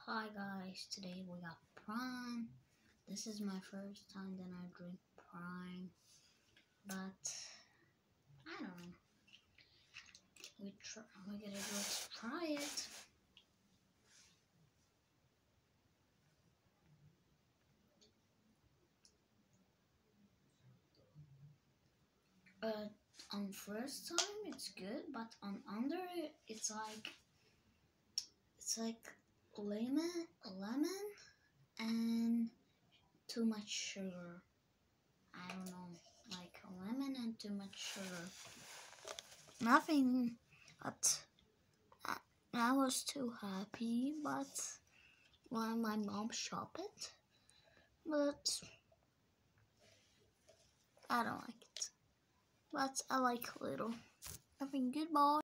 Hi guys, today we got Prime. This is my first time that I drink Prime, but I don't know. Let's try it. On first time it's good, but on under it's like lemon and too much sugar. I don't know, like lemon and too much sugar. Nothing, but I was too happy, but when my mom shopped it, but I don't like it. But I like little. Having goodbye.